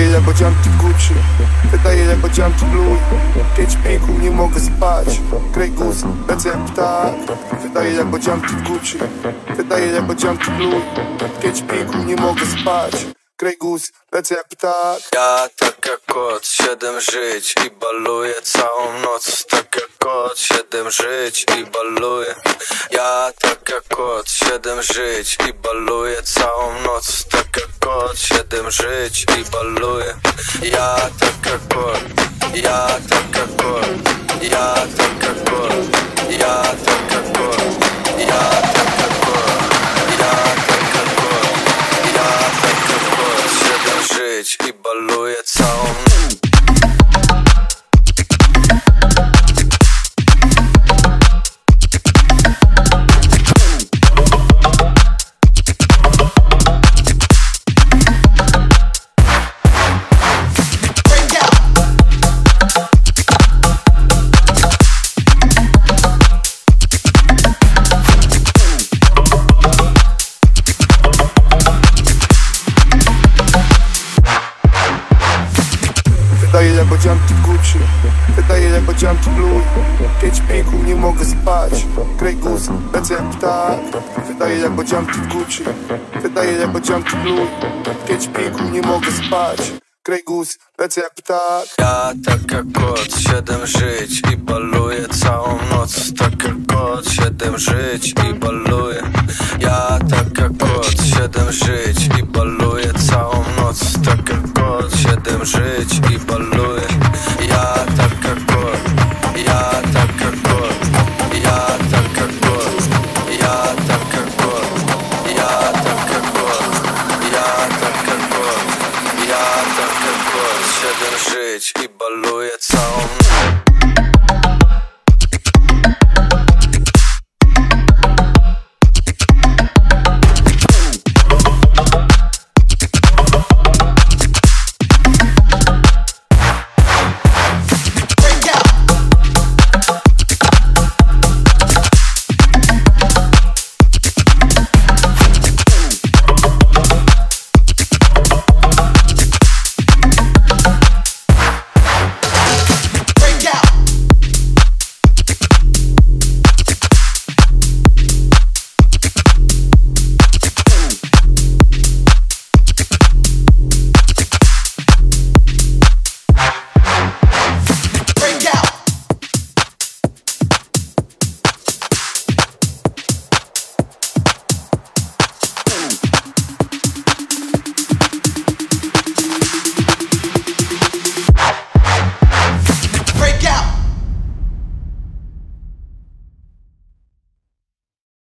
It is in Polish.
Wydaje jak bocianki w Gucci, wydaje jak bocianki w Louis. 5 piku, nie mogę spać. Grey Goose, lecę jak ptak. Wydaje jak bocianki w Gucci, wydaje jak bocianki w Louis. 5 piku, nie mogę spać. Grey Goose, lecę jak ptak. Ja tak jak kot, 7 żyć i baluję całą noc. Tak jak kot, 7 żyć i baluję. Ja tak jak kot, 7 żyć i baluję całą noc. Tak jak kot, 7 żyć i baluję. Ja tak jak kot, ja tak jak kot, ja tak jak kot, ja tak jak kot, ja tak jak kot, ja tak jak kot, ja tak jak kot, 7 żyć i baluję całą noc. Wydaje jak bocianki w Gucci, wydaje jak bocianki w Louis. 5 piku, nie mogę spać. Grey Goose, lecę jak ptak. Wydaje jak bocianki w Gucci, wydaje jak bocianki w Louis. 5 piku, nie mogę spać. Grey Goose, lecę jak ptak. Ja tak jak kot, 7 żyć i baluję całą noc. Tak jak kot, 7 żyć i baluję. Ja tak jak kot, 7 żyć i baluję całą noc. Tak jak kot, 7 żyć i baluję. Ja tak jak kot, ja tak jak kot, ja tak jak kot, ja tak jak kot, ja tak jak kot, ja tak jak kot, ja tak jak kot, 7 żyć i baluję całą noc.